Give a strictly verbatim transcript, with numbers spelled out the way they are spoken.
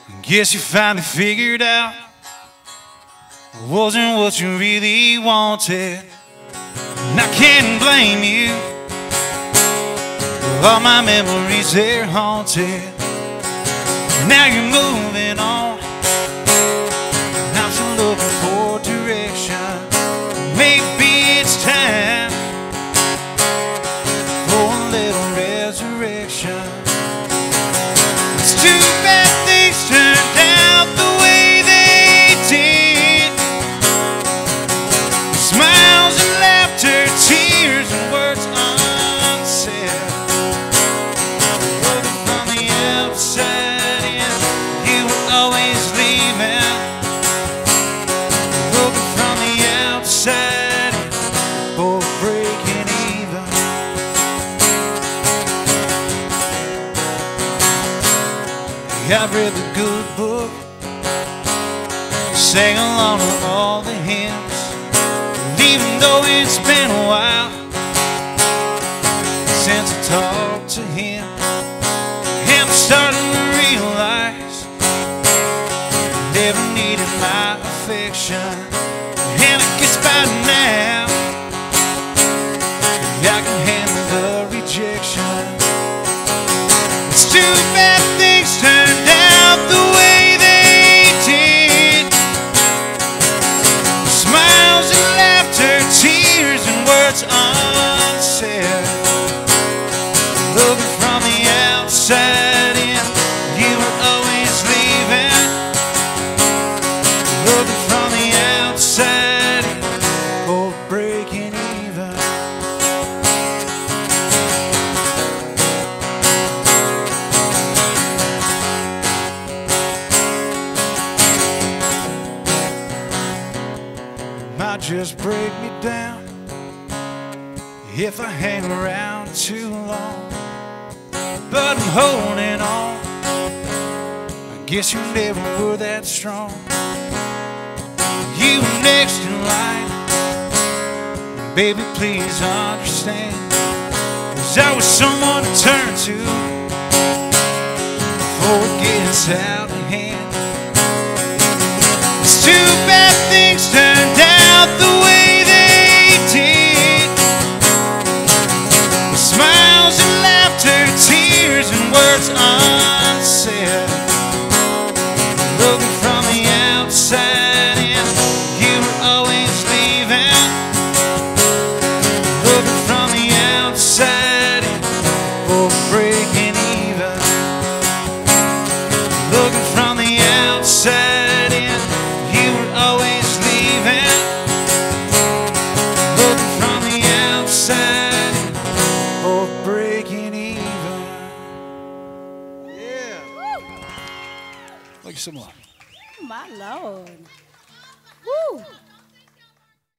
Guess you finally figured out it wasn't what you really wanted. And I can't blame you. All my memories, they're haunted. Now you're moving on. I'm still looking for direction. Maybe it's time for a little resurrection. It's too bad things turned out the way they did. Smiles and laughter, tears and words unsaid. Looking from the outside in, you were always leaving. Looking from the outside in, both breaking even. I've read the good book, sang along to all the hymns. And even though it's been a while since I talked to him, I'm starting to realize I never needed my affection. And I guess by now I can handle the rejection. It's too bad things turned out the way they did. Smiles and laughter, tears and words unsaid. Looking from the outside in, you were always leaving. Looking from the outside in, both breaking even. Might just break me down if I hang around too long, but I'm holding on. I guess you never were that strong. You were next in line, baby, please understand, 'cause I was someone to turn to before it gets out of hand. It's too bad things turned out the way they did. Smiles and laughter, tears and words unsaid. Looking from the outside in, you were always leaving. Looking from the outside in, both breaking even. Looking from the outside in, you were always leaving. Looking from the outside in, both breaking even. Yeah. Thank you so much. My Lord. Woo.